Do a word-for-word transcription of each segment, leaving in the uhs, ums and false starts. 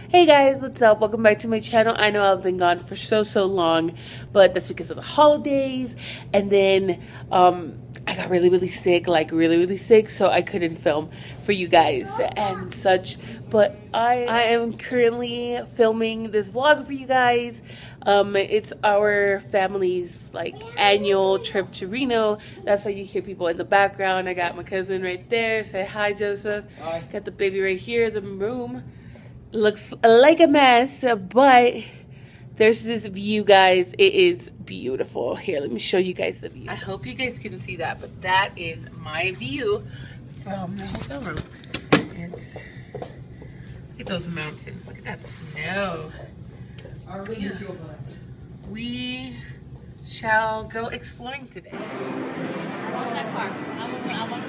Hey guys, what's up? Welcome back to my channel. I know I've been gone for so so long, but that's because of the holidays, and then um I got really really sick, like really really sick, so I couldn't film for you guys and such. But I I am currently filming this vlog for you guys. Um it's our family's like annual trip to Reno. That's why you hear people in the background. I got my cousin right there. Say hi, Joseph. Hi. Got the baby right here in the room. Looks like a mess, but there's this view, guys. It is beautiful. Here, let me show you guys the view. I hope you guys can see that, but that is my view from the hotel room. It's, look at those mountains. Look at that snow. Are we, yeah. we shall go exploring today. I want that car. I want, I want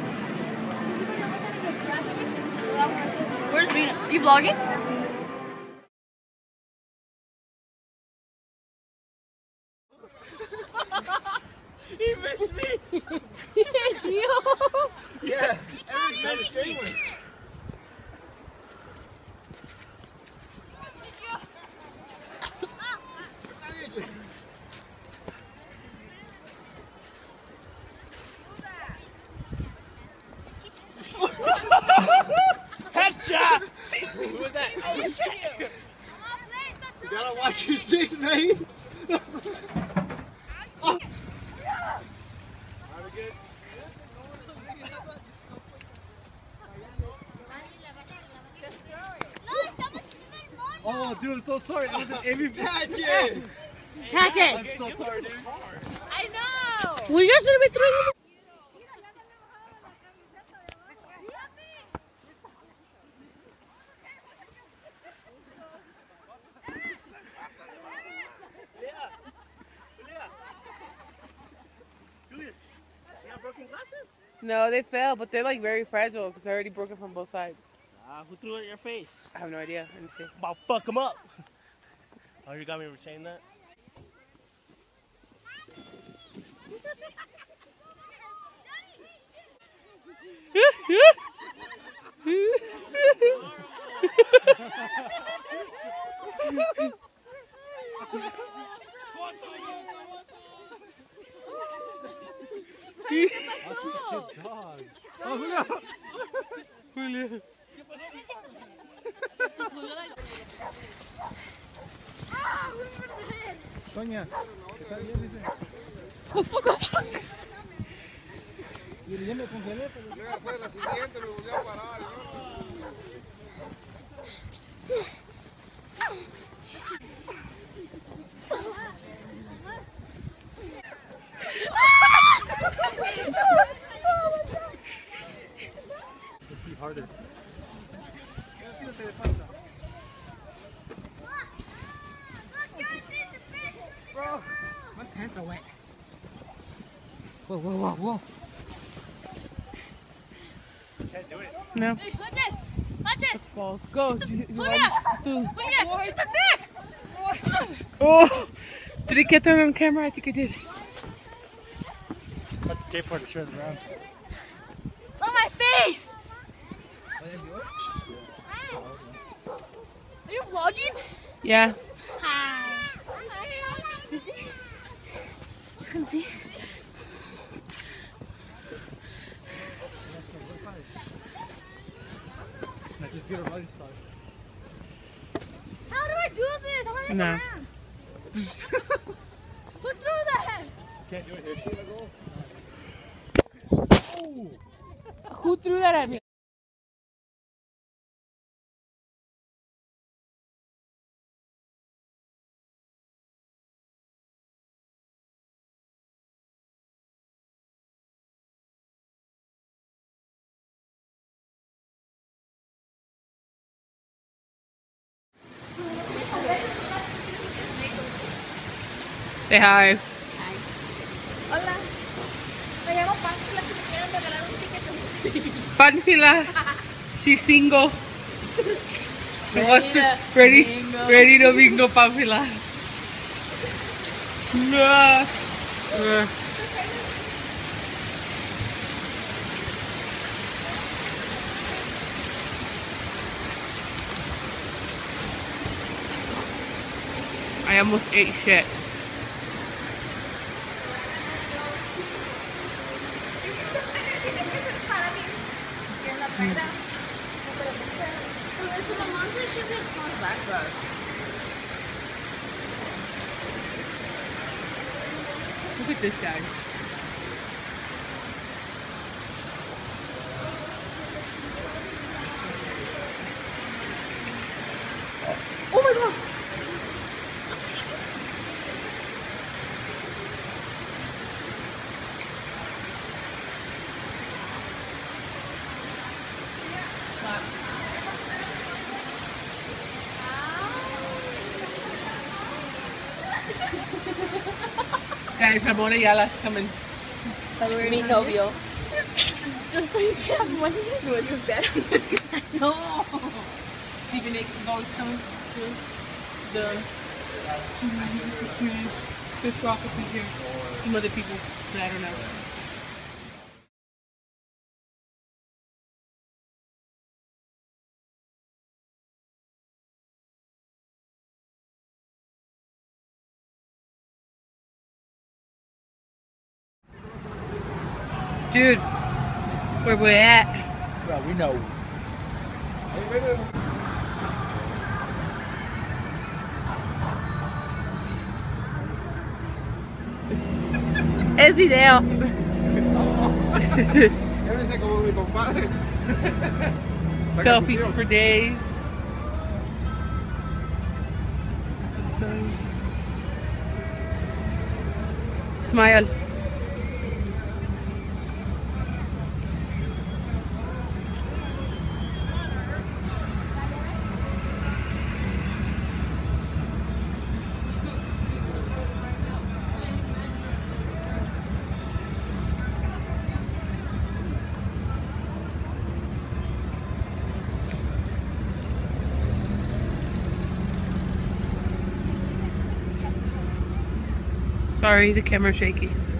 Where's Reno? Are you vlogging? He missed me! He hit you! Yeah, Eric missed me! Headshot! Who was that? Oh, shit! You gotta watch your six, man! Oh, dude, I'm so sorry. It was an Amy Patches. Patches. I'm so sorry, dude. I know. Well, you guys should be throwing. No, they fell, but they're like very fragile because they're already broken from both sides. Uh, who threw it at your face? I have no idea. Let me see. About fuck them up. Oh, you got me for saying that? That's such a cute dog. Oh, Julio! Julio. Toña, ¿está bien? Dice. Oh, fuck off. Y ya me congelé, pero... Luego fue la siguiente, me volvió a parar. Let's be harder. Bro, My pants are wet. Whoa, whoa, whoa, whoa. Can't do it. No. Hey, watch this. Watch this. Balls. Go. You- you Julia. want to- Julia, hit the dick. Oh! Did it get them on camera? I think it did. But the skateboarder showed around. On my face. Are you vlogging? Yeah. Hi. You see? You can see. Now just get a running start. How do I do this? I want to No. around. Who threw that? Can't do it here. Who threw that at me? Say hi. Hola. Me llamo Pánfila. Si me quieren regalar un ticket. Panfila. She's single. Ready to ready, mingle. ready to bingo, Panfila. No. Uh. I almost ate shit. Look at this guy. Oh my god! Guys, Ramona Ayala's coming. Mi novio. Just so you can have money. No, use that. I'm just kidding. No! Stephen X is always coming too. The two Reviews Experience. Chris Rock will be here. Some other people that I don't know. Dude, where we at? Well, we know. Es video. Llévense como mi compadre. Selfies for days. Smile. Sorry, the camera's shaky.